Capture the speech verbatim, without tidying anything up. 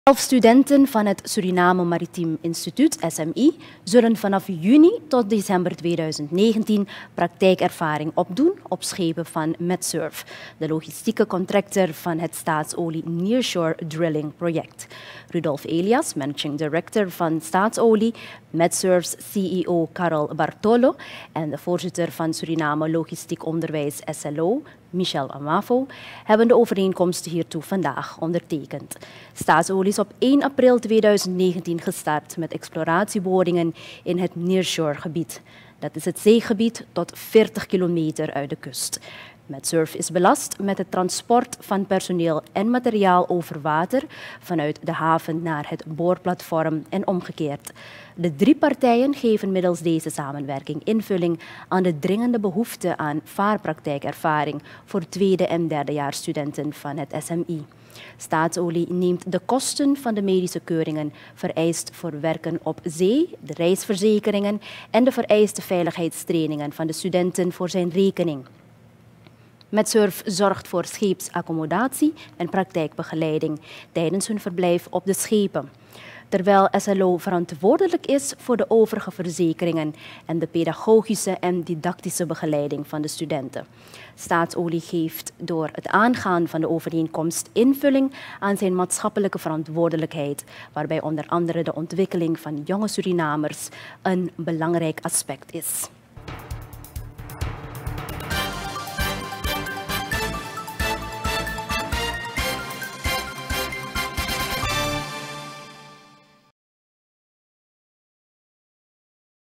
Elf studenten van het Suriname Maritiem Instituut, S M I, zullen vanaf juni tot december tweeduizend negentien praktijkervaring opdoen op schepen van Medsurf, de logistieke contractor van het staatsolie Nearshore Drilling project. Rudolf Elias, managing director van Staatsolie, Medsurf's C E O Karel Bartolo en de voorzitter van Suriname Logistiek Onderwijs S L O, Michel Amafo, hebben de overeenkomst hiertoe vandaag ondertekend. Staatsolie is op één april tweeduizend negentien gestart met exploratieboringen in het Nearshore gebied. Dat is het zeegebied tot veertig kilometer uit de kust. Medsurf is belast met het transport van personeel en materiaal over water vanuit de haven naar het boorplatform en omgekeerd. De drie partijen geven middels deze samenwerking invulling aan de dringende behoefte aan vaarpraktijkervaring voor tweede- en derdejaarsstudenten van het S M I. Staatsolie neemt de kosten van de medische keuringen vereist voor werken op zee, de reisverzekeringen en de vereiste veiligheidstrainingen van de studenten voor zijn rekening. Medsurf zorgt voor scheepsaccommodatie en praktijkbegeleiding tijdens hun verblijf op de schepen, terwijl S L O verantwoordelijk is voor de overige verzekeringen en de pedagogische en didactische begeleiding van de studenten. Staatsolie geeft door het aangaan van de overeenkomst invulling aan zijn maatschappelijke verantwoordelijkheid, waarbij onder andere de ontwikkeling van jonge Surinamers een belangrijk aspect is.